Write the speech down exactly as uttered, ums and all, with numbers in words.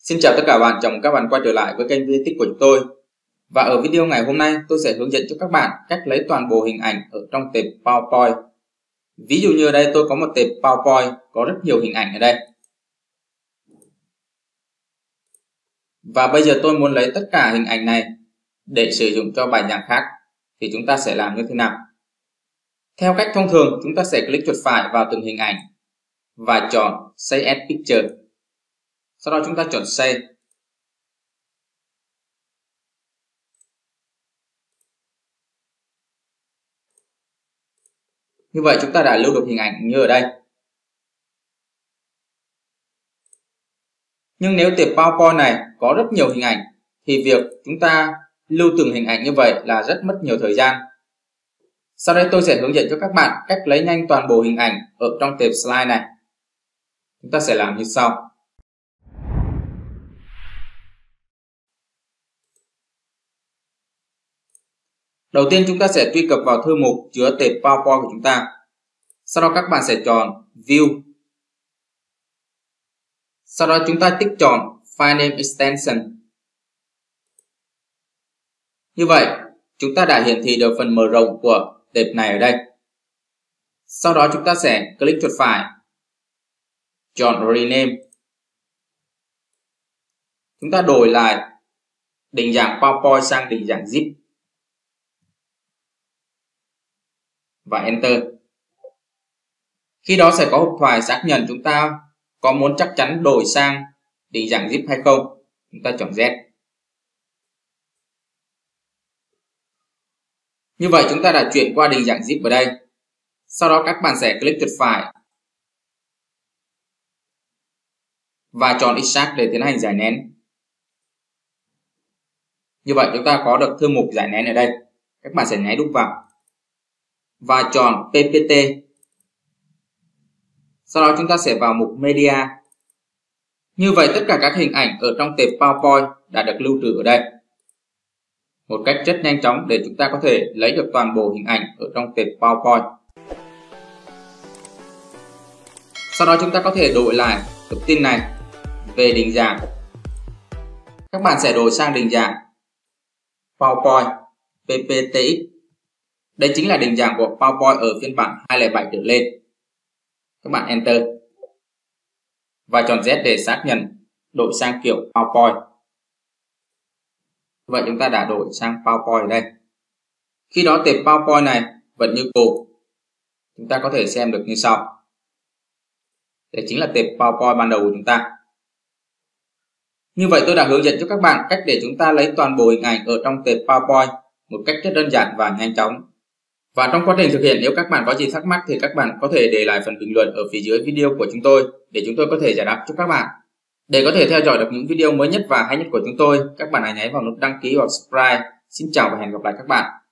Xin chào tất cả bạn, chào mừng các bạn quay trở lại với kênh Viết Tích của chúng tôi. Và ở video ngày hôm nay tôi sẽ hướng dẫn cho các bạn cách lấy toàn bộ hình ảnh ở trong tệp PowerPoint. Ví dụ như ở đây tôi có một tệp PowerPoint có rất nhiều hình ảnh ở đây. Và bây giờ tôi muốn lấy tất cả hình ảnh này để sử dụng cho bài giảng khác. Thì chúng ta sẽ làm như thế nào? Theo cách thông thường, chúng ta sẽ click chuột phải vào từng hình ảnh và chọn Save as Picture. Sau đó chúng ta chọn Save. Như vậy chúng ta đã lưu được hình ảnh như ở đây. Nhưng nếu tệp PowerPoint này có rất nhiều hình ảnh thì việc chúng ta lưu từng hình ảnh như vậy là rất mất nhiều thời gian. Sau đây tôi sẽ hướng dẫn cho các bạn cách lấy nhanh toàn bộ hình ảnh ở trong tệp slide này. Chúng ta sẽ làm như sau. Đầu tiên chúng ta sẽ truy cập vào thư mục chứa tệp PowerPoint của chúng ta. Sau đó các bạn sẽ chọn View. Sau đó chúng ta tích chọn File Name Extension. Như vậy chúng ta đã hiển thị được phần mở rộng của tệp này ở đây. Sau đó chúng ta sẽ click chuột phải, chọn Rename. Chúng ta đổi lại định dạng PowerPoint sang định dạng zip và Enter. Khi đó sẽ có hộp thoại xác nhận chúng ta có muốn chắc chắn đổi sang định dạng zip hay không. Chúng ta chọn Z. Như vậy chúng ta đã chuyển qua định dạng zip ở đây. Sau đó các bạn sẽ click chuột phải và chọn Extract để tiến hành giải nén. Như vậy chúng ta có được thư mục giải nén ở đây. Các bạn sẽ nháy đúp vào và chọn pê pê tê. Sau đó chúng ta sẽ vào mục Media. Như vậy tất cả các hình ảnh ở trong tệp PowerPoint đã được lưu trữ ở đây. Một cách rất nhanh chóng để chúng ta có thể lấy được toàn bộ hình ảnh ở trong tệp PowerPoint. Sau đó chúng ta có thể đổi lại tập tin này về định dạng. Các bạn sẽ đổi sang định dạng PowerPoint pê pê tê ích. Đây chính là định dạng của PowerPoint ở phiên bản hai không bảy trở lên. Các bạn Enter và chọn Z để xác nhận đổi sang kiểu PowerPoint. Vậy chúng ta đã đổi sang PowerPoint ở đây. Khi đó tệp PowerPoint này vẫn như cũ. Chúng ta có thể xem được như sau. Đây chính là tệp PowerPoint ban đầu của chúng ta. Như vậy tôi đã hướng dẫn cho các bạn cách để chúng ta lấy toàn bộ hình ảnh ở trong tệp PowerPoint một cách rất đơn giản và nhanh chóng. Và trong quá trình thực hiện, nếu các bạn có gì thắc mắc thì các bạn có thể để lại phần bình luận ở phía dưới video của chúng tôi để chúng tôi có thể giải đáp cho các bạn. Để có thể theo dõi được những video mới nhất và hay nhất của chúng tôi, các bạn hãy nhấn vào nút đăng ký hoặc subscribe. Xin chào và hẹn gặp lại các bạn.